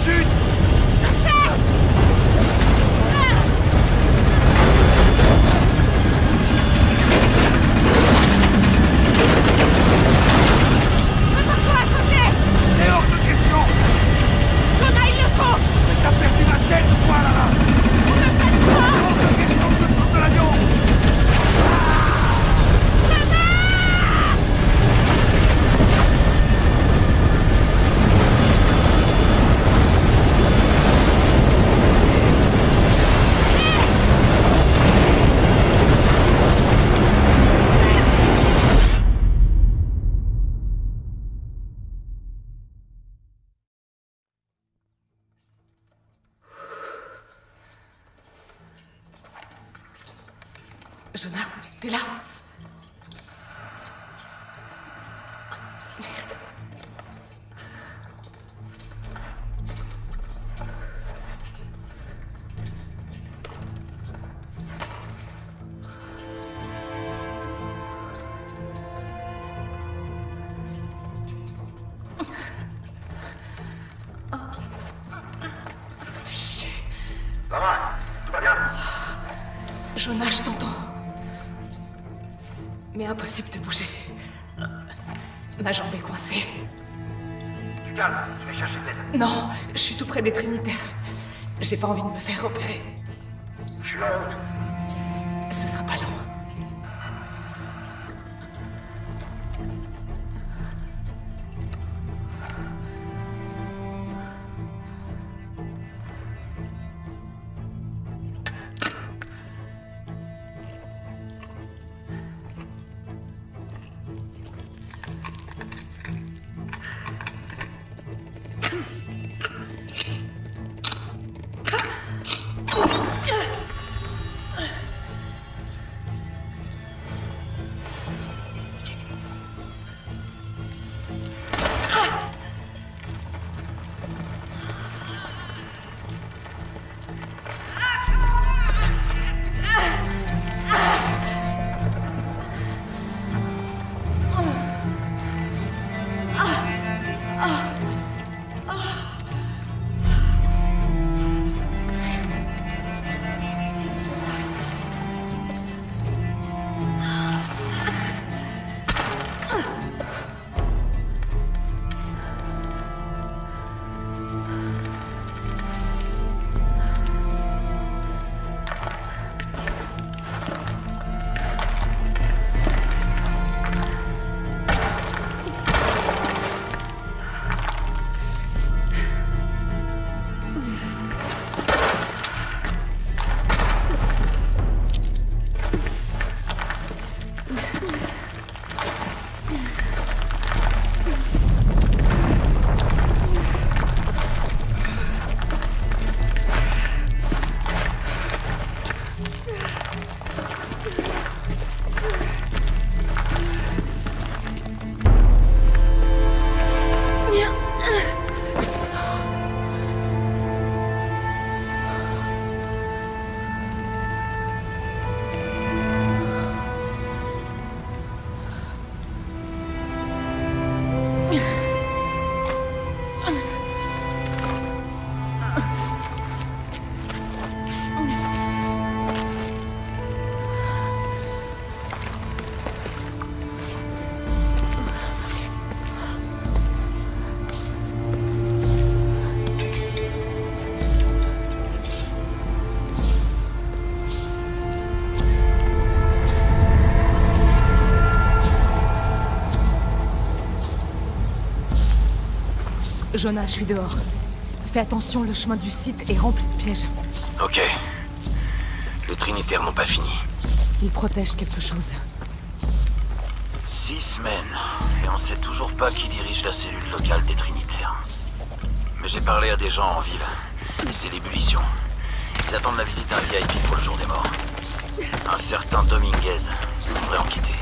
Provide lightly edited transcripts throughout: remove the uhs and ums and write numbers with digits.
Chut! Je sais! Prépare-toi à sauter! C'est hors de question! Jonah, il le faut! Mais t'as perdu ma tête ou quoi là? On n'a pas le choix! Hors de question que je saute de l'avion! Jonah, t'es là? Merde. Chut. Ça va? Tout va bien? Jonah, je t'entends. Mais impossible de bouger. Ma jambe est coincée. Tu calmes, je vais chercher de l'aide. Non, je suis tout près des Trinitaires. J'ai pas envie de me faire opérer. Je suis là haut. Ce sera pas long. Jonah, je suis dehors. Fais attention, le chemin du site est rempli de pièges. Ok. Les Trinitaires n'ont pas fini. Ils protègent quelque chose. 6 semaines, et on sait toujours pas qui dirige la cellule locale des Trinitaires. Mais j'ai parlé à des gens en ville, et c'est l'ébullition. Ils attendent la visite d'un VIP pour le jour des morts. Un certain Dominguez devrait en quitter.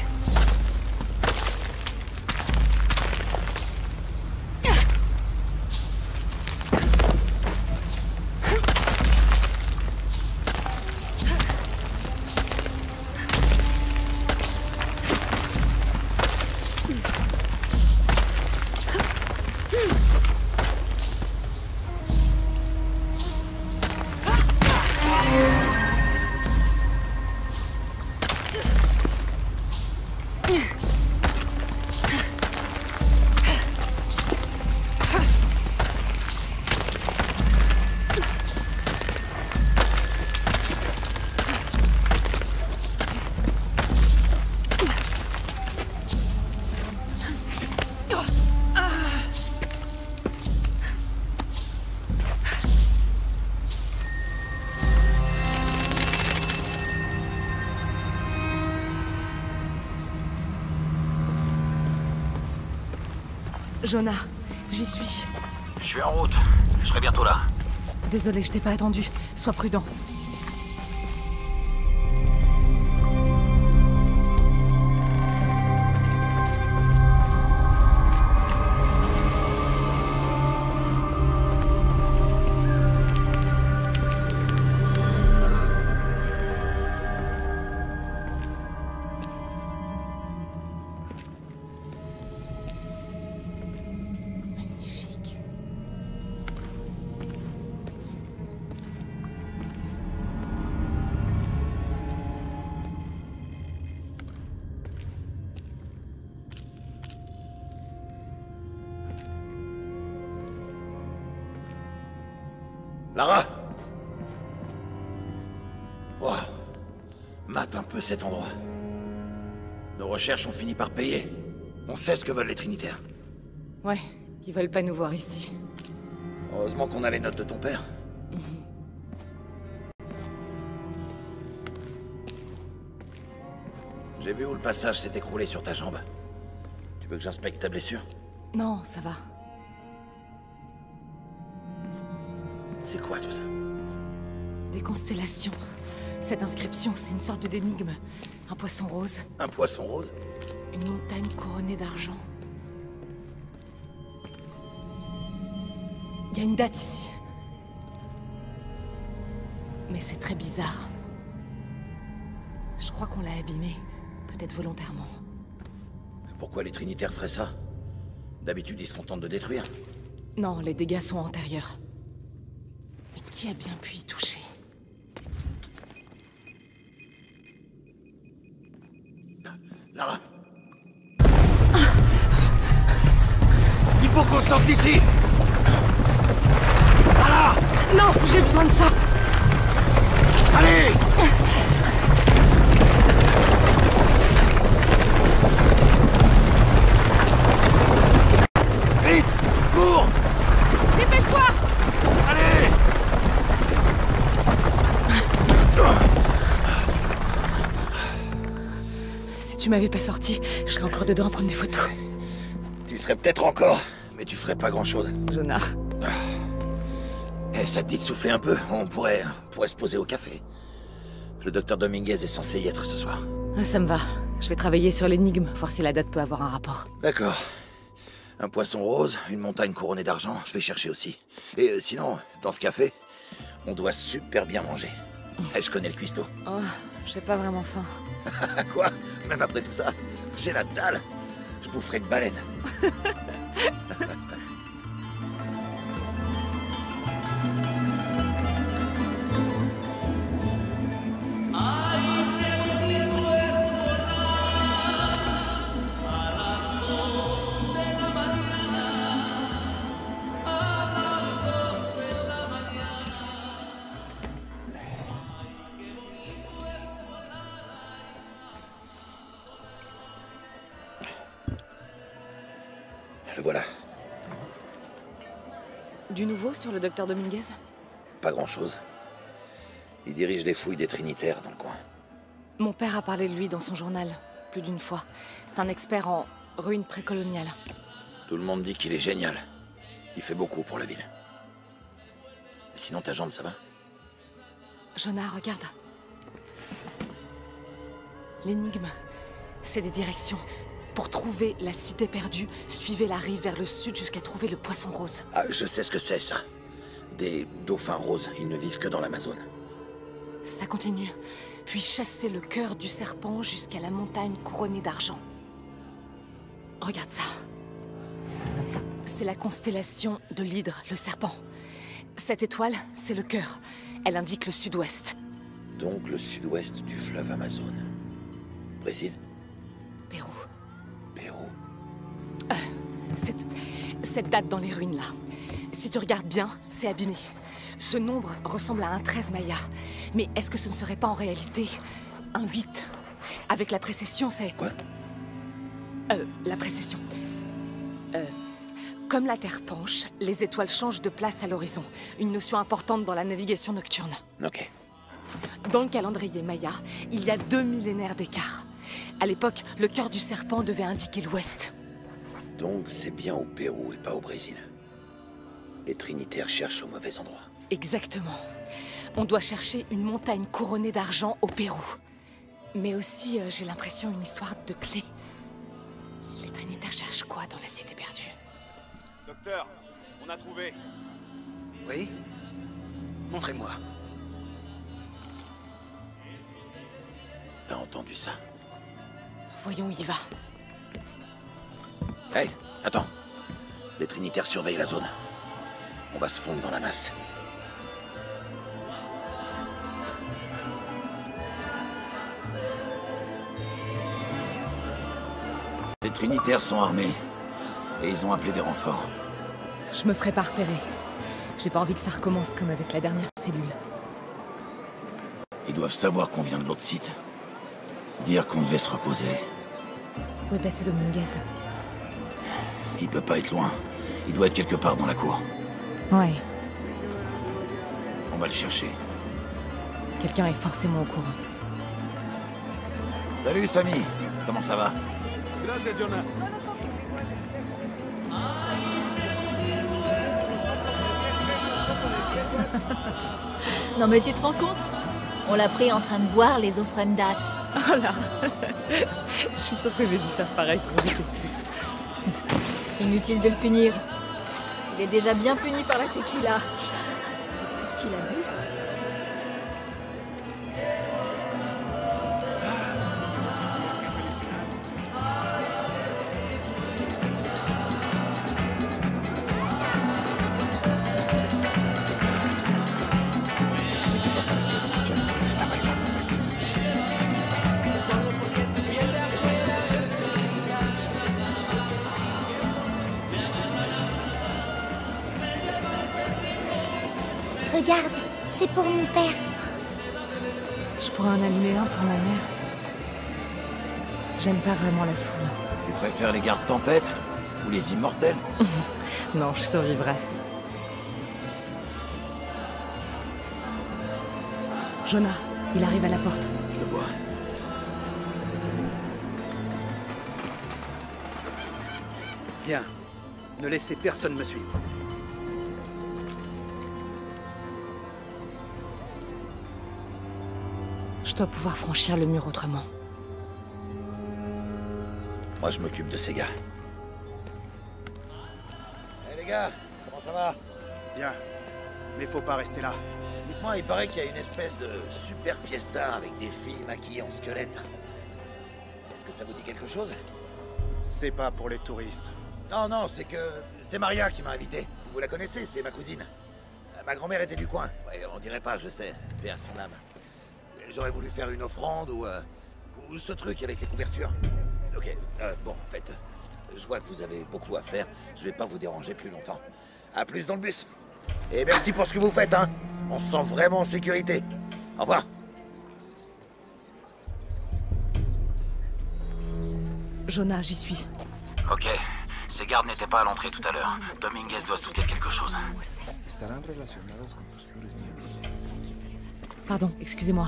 Jonah, j'y suis. Je suis en route. Je serai bientôt là. Désolé, je t'ai pas attendu. Sois prudent. Lara! Oh, mate un peu cet endroit. Nos recherches ont fini par payer. On sait ce que veulent les Trinitaires. Ouais, ils veulent pas nous voir ici. Heureusement qu'on a les notes de ton père. J'ai vu où le passage s'est écroulé sur ta jambe. Tu veux que j'inspecte ta blessure? Non, ça va. C'est quoi tout ça? Des constellations. Cette inscription, c'est une sorte d'énigme. Un poisson rose, Un poisson rose? une montagne couronnée d'argent. Il y a une date ici. Mais c'est très bizarre. Je crois qu'on l'a abîmé. Peut-être volontairement. Pourquoi les Trinitaires feraient ça? D'habitude, ils se contentent de détruire. Non, les dégâts sont antérieurs. Mais qui a bien pu y toucher? Lara! Il faut qu'on sorte d'ici! Lara! Non, j'ai besoin de ça! Allez! Vite! Cours! Dépêche-toi! Allez! Si tu m'avais pas sorti, je serais encore dedans à prendre des photos. Tu serais peut-être encore, mais tu ferais pas grand-chose. Jonah. Eh, ça te dit de souffler un peu? On pourrait se poser au café. Le docteur Dominguez est censé y être ce soir. Ça me va. Je vais travailler sur l'énigme, voir si la date peut avoir un rapport. D'accord. Un poisson rose, une montagne couronnée d'argent, je vais chercher aussi. Et sinon, dans ce café, on doit super bien manger. Eh, je connais le cuistot. Oh, j'ai pas vraiment faim. Quoi? Même après tout ça? J'ai la dalle. Je boufferai une baleine. Le voilà. Du nouveau sur le docteur Dominguez? Pas grand-chose. Il dirige les fouilles des Trinitaires dans le coin. Mon père a parlé de lui dans son journal, plus d'une fois. C'est un expert en ruines précoloniales. Tout le monde dit qu'il est génial. Il fait beaucoup pour la ville. Et sinon, ta jambe, ça va? Jonah, regarde. L'énigme, c'est des directions. Pour trouver la cité perdue, suivez la rive vers le sud jusqu'à trouver le poisson rose. Ah, je sais ce que c'est, ça. Des dauphins roses, ils ne vivent que dans l'Amazone. Ça continue. Puis chassez le cœur du serpent jusqu'à la montagne couronnée d'argent. Regarde ça. C'est la constellation de l'hydre, le serpent. Cette étoile, c'est le cœur. Elle indique le sud-ouest. Donc le sud-ouest du fleuve Amazone. Brésil? Pérou. Pérou? Cette date dans les ruines, là. Si tu regardes bien, c'est abîmé. Ce nombre ressemble à un 13 maya. Mais est-ce que ce ne serait pas en réalité un 8? Avec la précession, c'est... Quoi? La précession. Comme la Terre penche, les étoiles changent de place à l'horizon. Une notion importante dans la navigation nocturne. Ok. Dans le calendrier maya, il y a 2 millénaires d'écart. À l'époque, le cœur du serpent devait indiquer l'ouest. Donc c'est bien au Pérou et pas au Brésil. Les Trinitaires cherchent au mauvais endroit. Exactement. On doit chercher une montagne couronnée d'argent au Pérou. Mais aussi, j'ai l'impression, une histoire de clé. Les Trinitaires cherchent quoi dans la cité perdue? Docteur, on a trouvé. Oui? Montrez-moi. T'as entendu ça? Voyons où il va. Hey, attends. Les Trinitaires surveillent la zone. On va se fondre dans la masse. Les Trinitaires sont armés. Et ils ont appelé des renforts. Je me ferai pas repérer. J'ai pas envie que ça recommence comme avec la dernière cellule. Ils doivent savoir qu'on vient de l'autre site. Dire qu'on devait se reposer. Où est passé Dominguez? Il peut pas être loin. Il doit être quelque part dans la cour. Ouais, On va le chercher. quelqu'un est forcément au courant. Salut Samy, comment ça va? Gracias, Jonah. Non mais tu te rends compte? On l'a pris en train de boire les ofrendas. Oh là. Je suis sûre que j'ai dû faire pareil quand j'étais petite. Inutile de le punir. Il est déjà bien puni par la tequila. Avec tout ce qu'il a bu. Regarde, c'est pour mon père. Je pourrais en allumer un pour ma mère. J'aime pas vraiment la foule. Tu préfères les gardes tempêtes ou les immortels? Non, je survivrai. Jonah, il arrive à la porte. Je le vois. Bien. Ne laissez personne me suivre. Je dois pouvoir franchir le mur autrement. Moi, je m'occupe de ces gars. Hey les gars, comment ça va? Bien. Mais faut pas rester là. Dites-moi, il paraît qu'il y a une espèce de super fiesta avec des filles maquillées en squelette. Est-ce que ça vous dit quelque chose? C'est pas pour les touristes. Non, non, c'est que... c'est Maria qui m'a invité. Vous la connaissez, c'est ma cousine. Ma grand-mère était du coin. Ouais, on dirait pas, je sais. Paix à son âme. J'aurais voulu faire une offrande ou ce truc avec les couvertures. Ok, bon, en fait, je vois que vous avez beaucoup à faire. Je vais pas vous déranger plus longtemps. À plus dans le bus. Et merci pour ce que vous faites, hein. On se sent vraiment en sécurité. Au revoir. Jonah, j'y suis. Ok. Ces gardes n'étaient pas à l'entrée tout à l'heure. Dominguez doit se douter de quelque chose. Pardon, excusez-moi.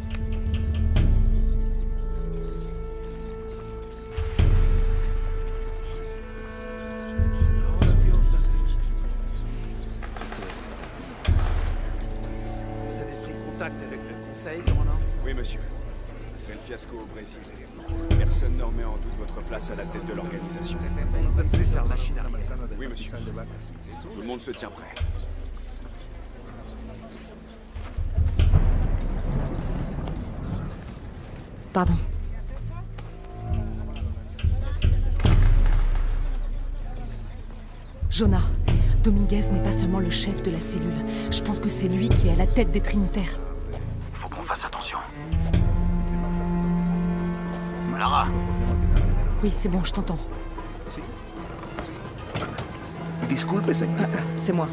Vous avez pris contact avec le conseil, commandant? Oui, monsieur. Après le fiasco au Brésil, personne ne remet en doute votre place à la tête de l'organisation. On ne peut plus faire machine arrière. Oui, monsieur. Tout le monde se tient prêt. Pardon. Jonah, Dominguez n'est pas seulement le chef de la cellule. Je pense que c'est lui qui est à la tête des Trinitaires. Faut qu'on fasse attention. Lara, Oui, c'est bon, je t'entends. Disculpe, señorita. C'est moi.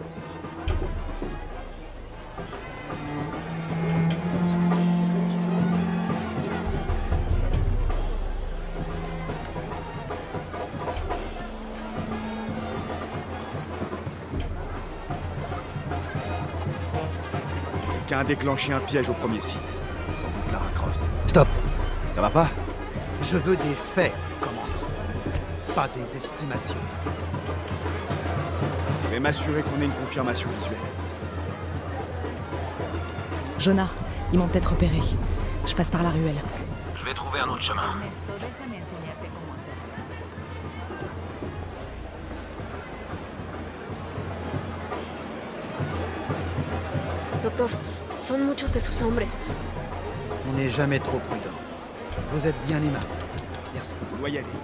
Quelqu'un a déclenché un piège au premier site. Sans doute Lara Croft. Stop. Ça va pas? Je veux des faits, commandant. pas des estimations. Je vais m'assurer qu'on ait une confirmation visuelle. Jonah, ils m'ont peut-être repéré. Je passe par la ruelle. Je vais trouver un autre chemin. Doctor, son muchos de sus hombres. On n'est jamais trop prudent. Vous êtes bien aimable. Merci. On doit y aller.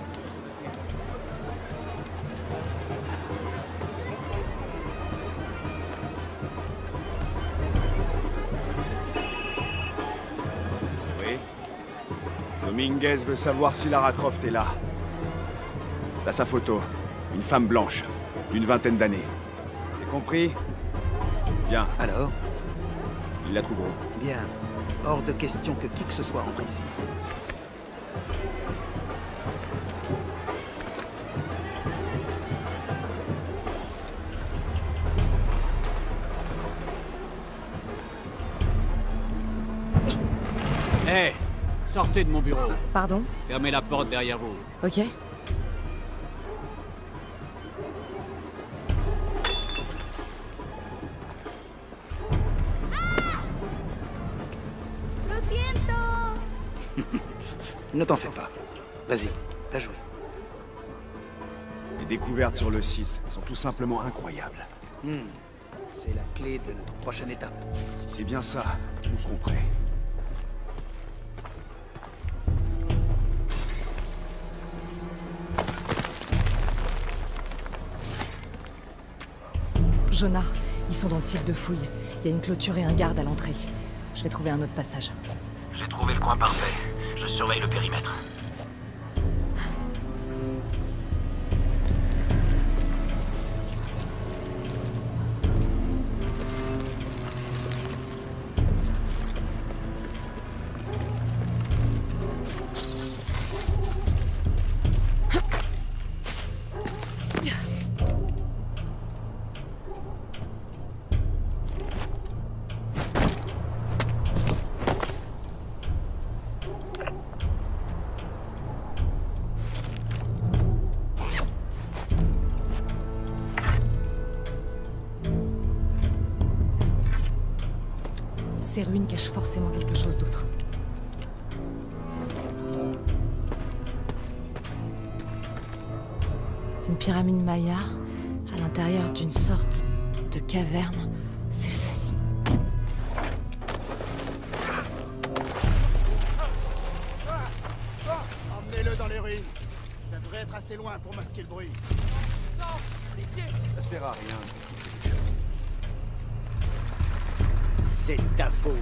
Oui. Dominguez veut savoir si Lara Croft est là. T'as sa photo. Une femme blanche, d'une vingtaine d'années. C'est compris? Bien. Alors? Ils la trouveront. Bien. Hors de question que qui que ce soit rentre ici. Hé, sortez de mon bureau. Pardon? Fermez la porte derrière vous. Ok. Ne t'en fais pas. Vas-y, t'as joué. Les découvertes sur le site sont tout simplement incroyables. C'est la clé de notre prochaine étape. Si c'est bien ça, nous serons prêts. Jonah, ils sont dans le site de fouille. Il y a une clôture et un garde à l'entrée. Je vais trouver un autre passage. J'ai trouvé le coin parfait. Je surveille le périmètre. Ces ruines cachent forcément quelque chose d'autre. Une pyramide maya à l'intérieur d'une sorte de caverne. C'est fascinant. Emmenez-le dans les ruines. Ça devrait être assez loin pour masquer le bruit. Ça sert à rien. C'est ta faute.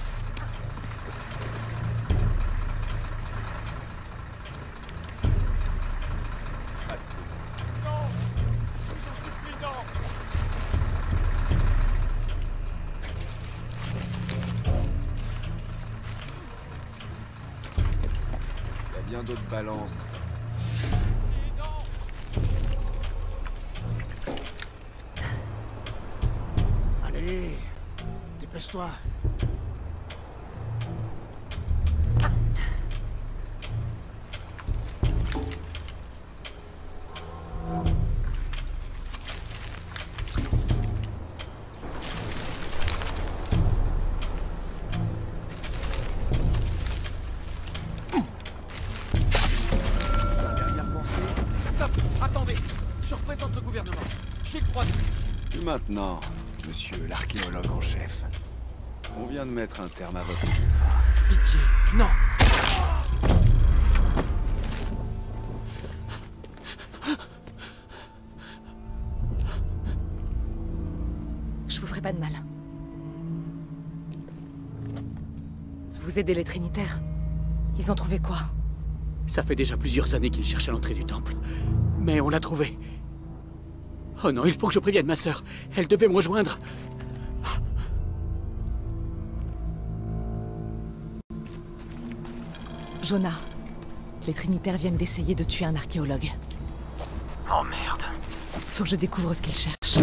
Il y a bien d'autres balances. Allez, dépêche-toi. Stop! Attendez! Je représente le gouvernement. J'ai le droit de... Et maintenant, monsieur l'archéologue en chef, on vient de mettre un terme à votre contrat. Pitié, non! Je vous ferai pas de mal. Vous aidez les Trinitaires? Ils ont trouvé quoi? Ça fait déjà plusieurs années qu'ils cherchent à l'entrée du temple. Mais on l'a trouvé. Oh non, il faut que je prévienne ma sœur. Elle devait me rejoindre. Jonah, les Trinitaires viennent d'essayer de tuer un archéologue. Oh merde. Faut que je découvre ce qu'ils cherchent.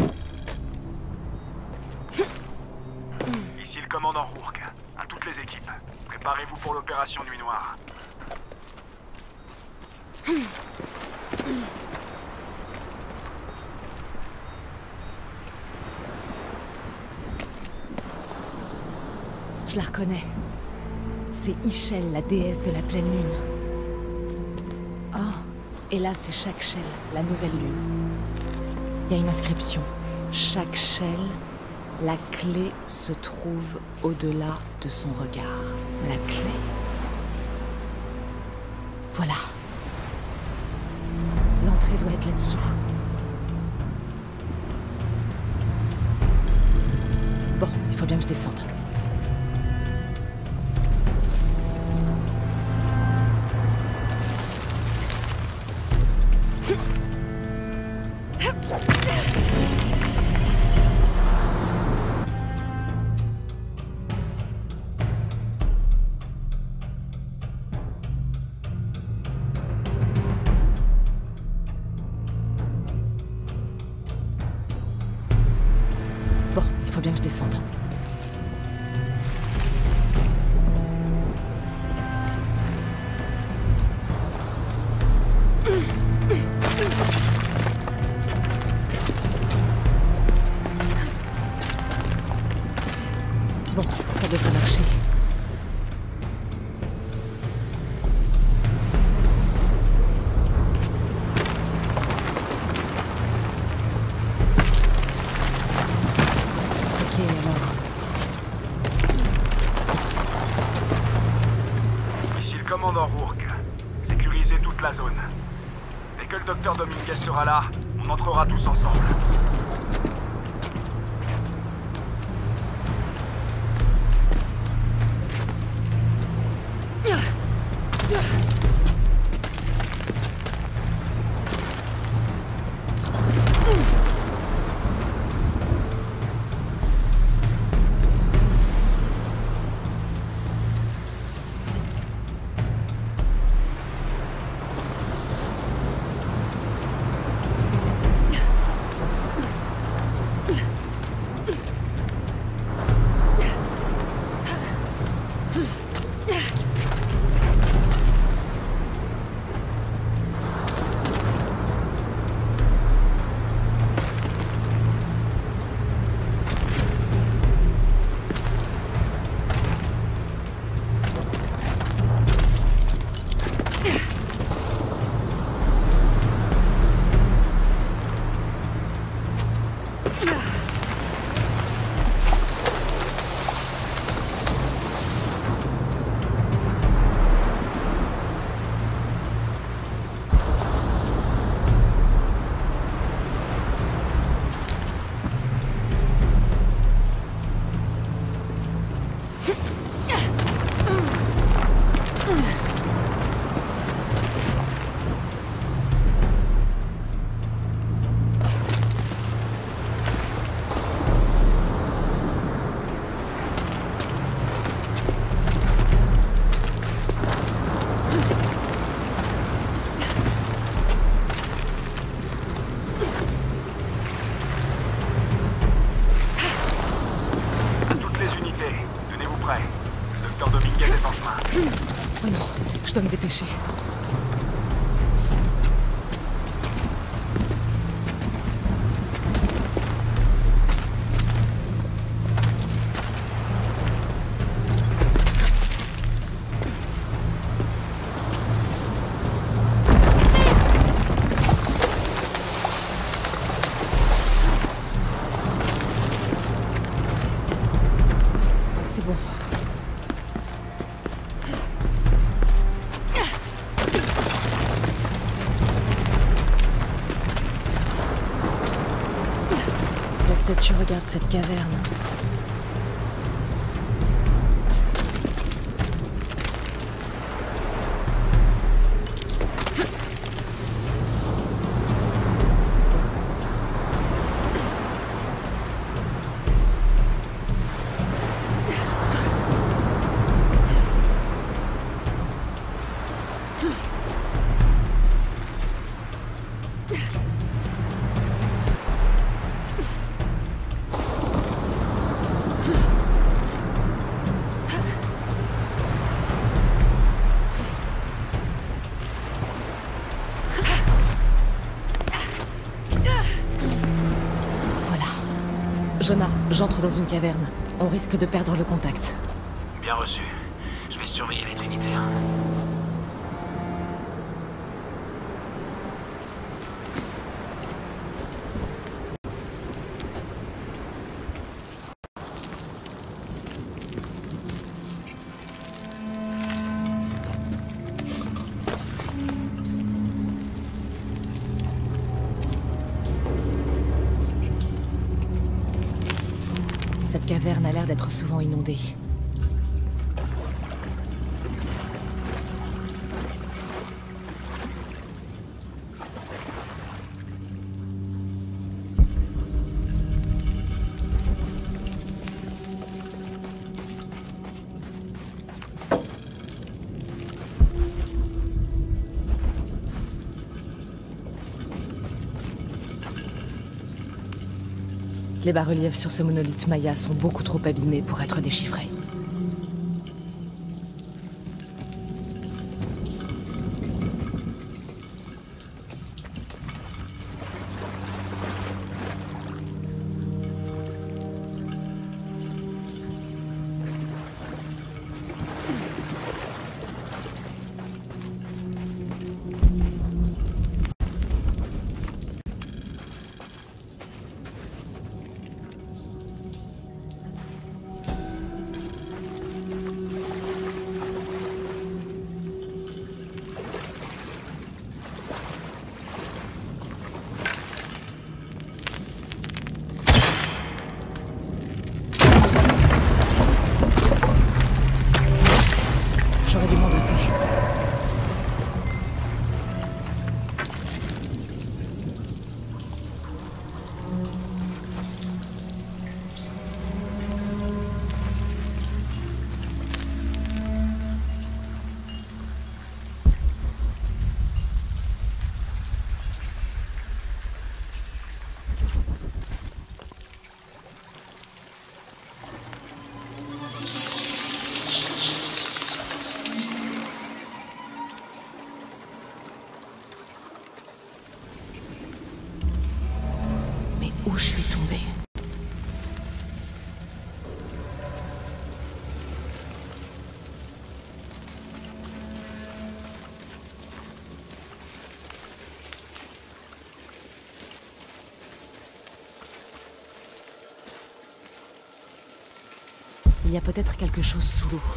Ici le commandant Rourke. À toutes les équipes. Préparez-vous pour l'opération Nuit Noire. Je la reconnais. C'est Ischel, la déesse de la pleine lune. Oh, et là c'est chaque Shell, la nouvelle lune. Il y a une inscription. Chaque Shell, la clé se trouve au-delà de son regard. La clé. Voilà. L'entrée doit être là-dessous. Bon, il faut bien que je descende. Bon, il faut bien que je descende. Bon, ça devrait marcher. Ok, alors. Ici le commandant Rourke. Sécurisez toute la zone. Dès que le docteur Dominguez sera là, on entrera tous ensemble. Le docteur Dominguez est en chemin. Oh non, je dois me dépêcher. C'est bon. La statue regarde cette caverne. Jonah, j'entre dans une caverne. On risque de perdre le contact. Bien reçu. Je vais surveiller les Trinitaires. Cette caverne a l'air d'être souvent inondée. Les bas-reliefs sur ce monolithe maya sont beaucoup trop abîmés pour être déchiffrés. J'aurais dû m'en douter. Où je suis tombée? Il y a peut-être quelque chose sous l'eau.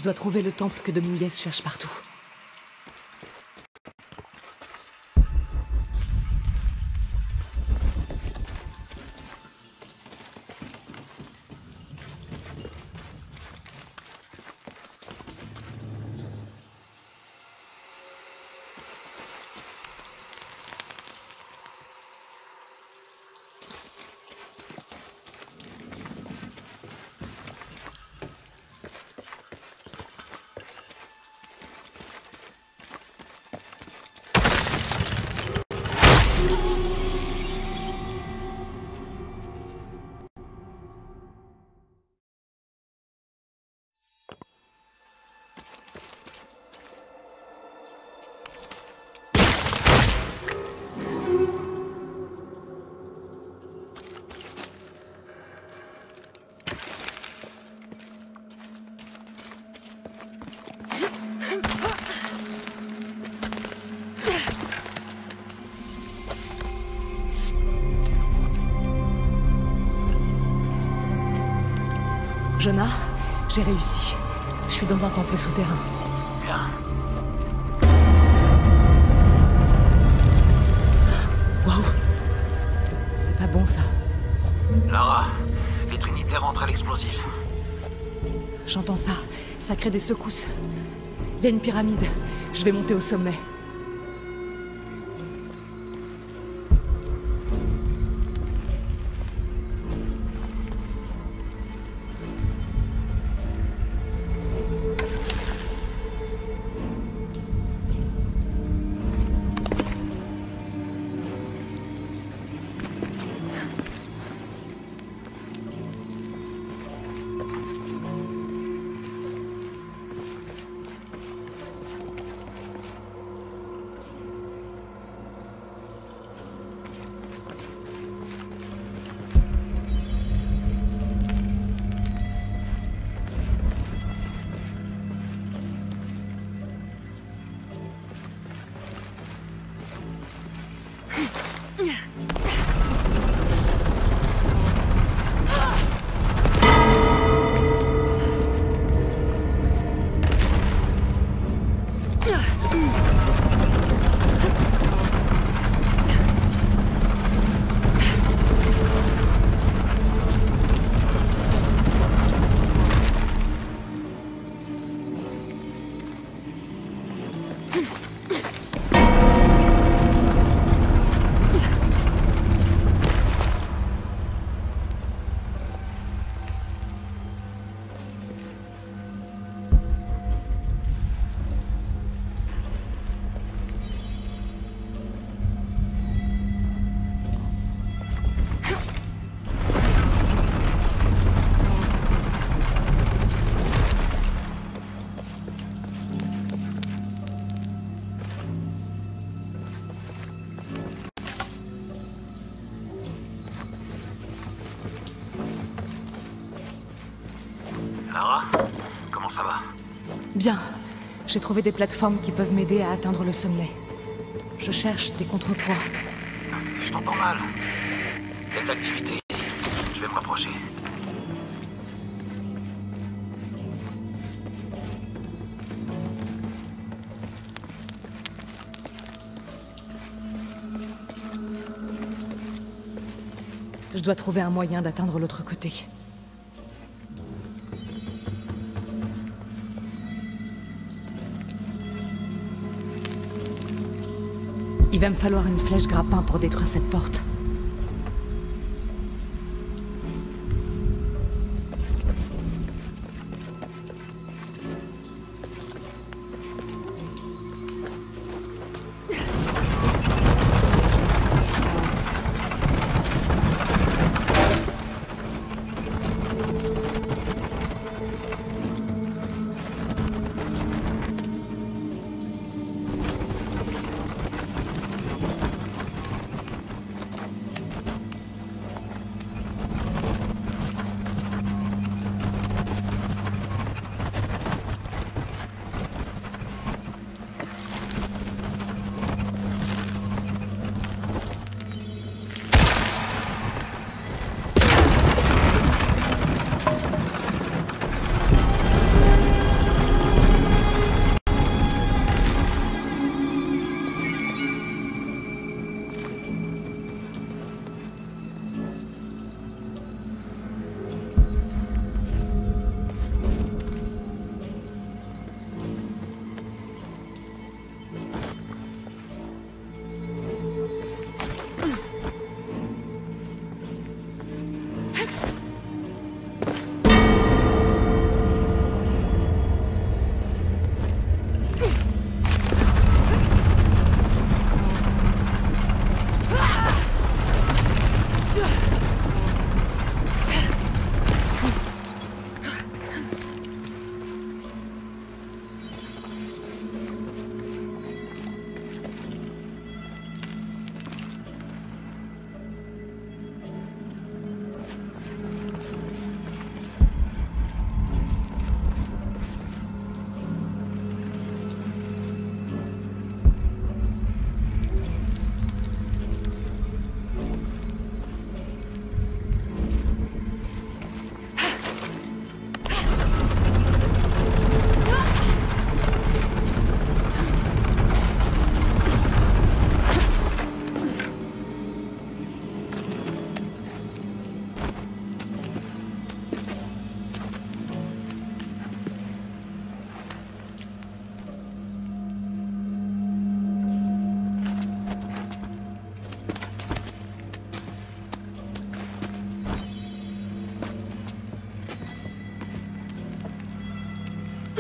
Je dois trouver le temple que Dominguez cherche partout. Jonah, j'ai réussi. Je suis dans un temple souterrain. Bien. Waouh! C'est pas bon, ça. Lara, les Trinitaires entrent à l'explosif. J'entends ça. Ça crée des secousses. Il y a une pyramide. Je vais monter au sommet. Lara, comment ça va? Bien. J'ai trouvé des plateformes qui peuvent m'aider à atteindre le sommet. Je cherche des contrepoids. Je t'entends mal. Il y a de l'activité ici. Je vais me rapprocher. Je dois trouver un moyen d'atteindre l'autre côté. Il va me falloir une flèche grappin pour détruire cette porte.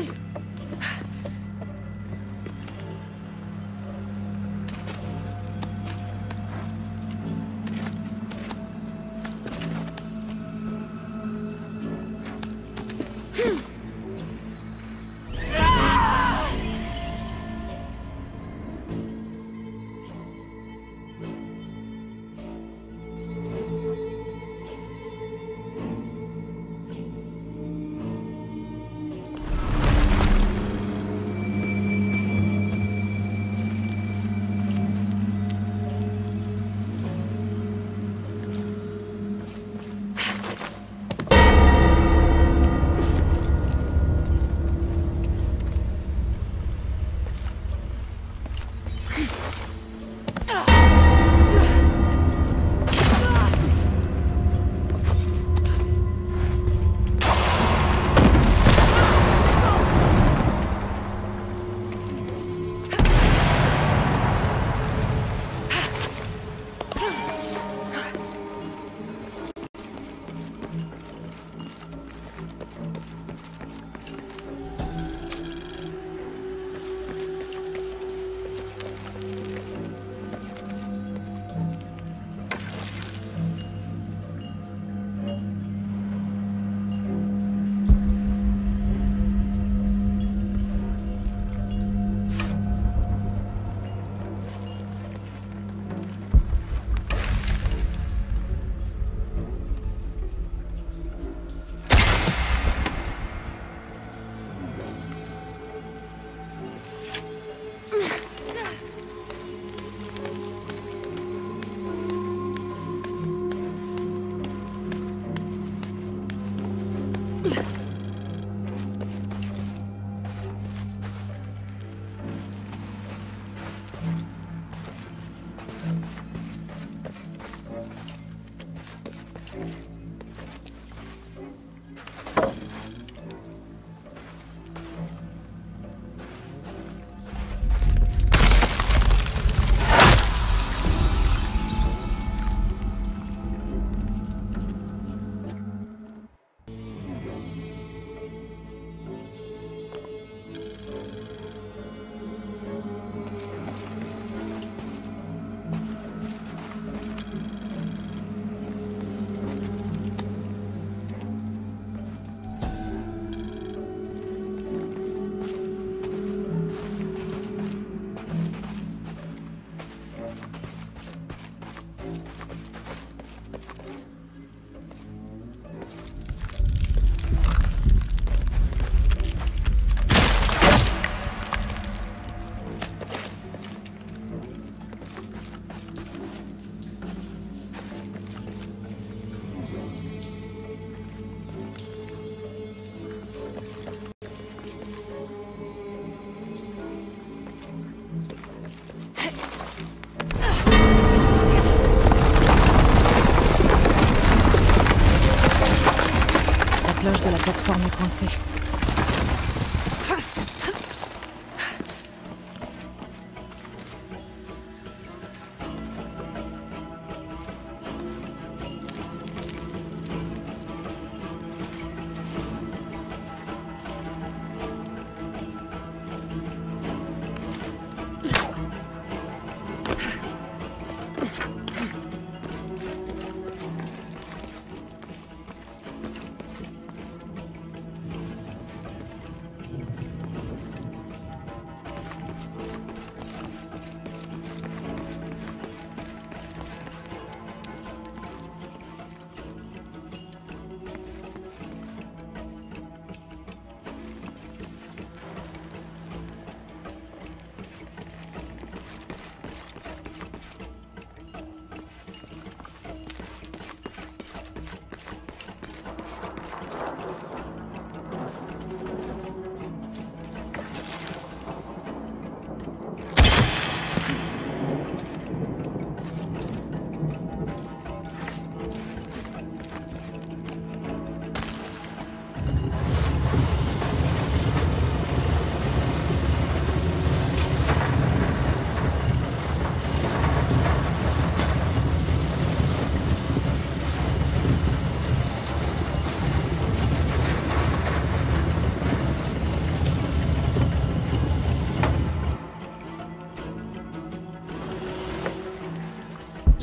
La cloche de la plateforme est coincée.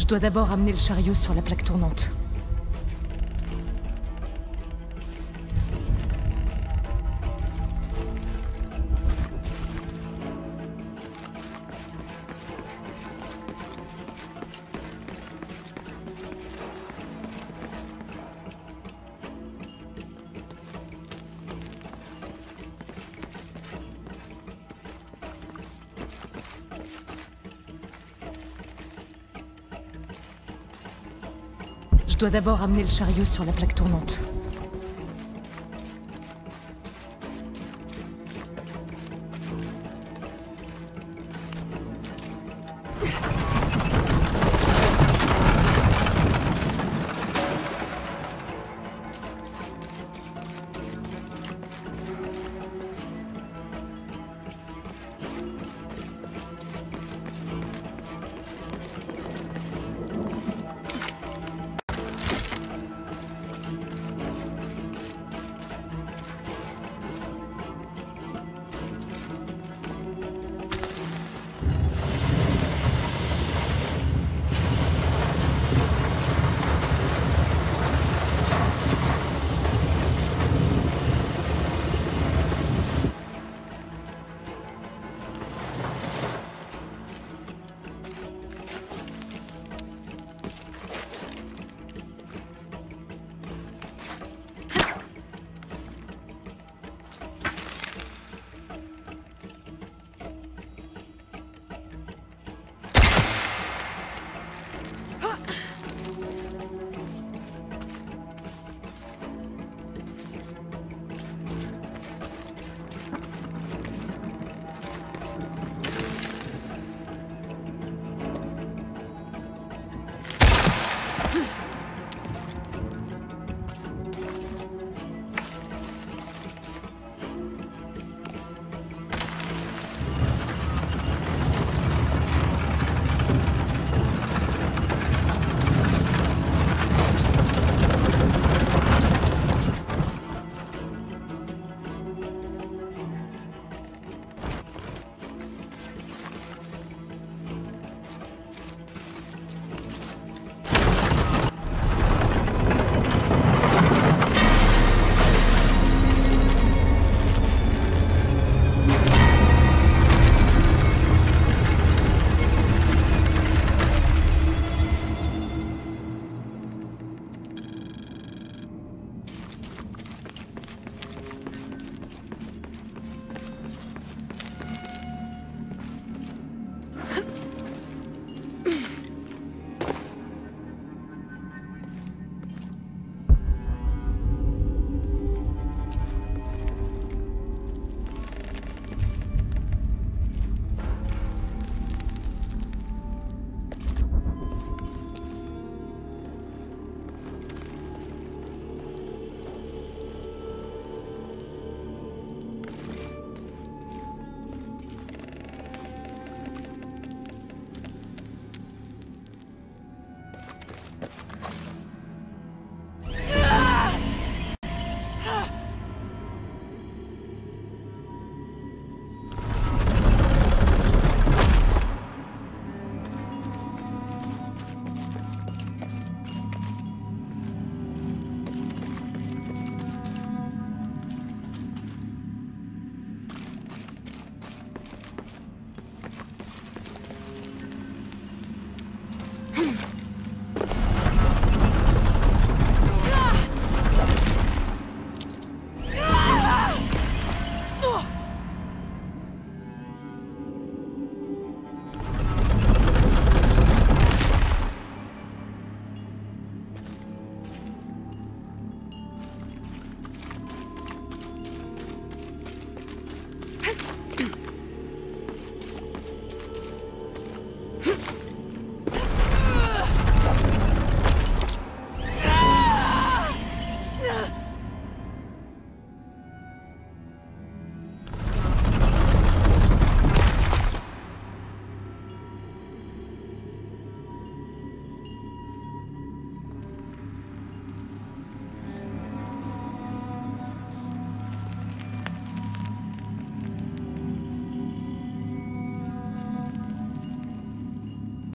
dois d'abord amener le chariot sur la plaque tournante. Je dois d'abord amener le chariot sur la plaque tournante.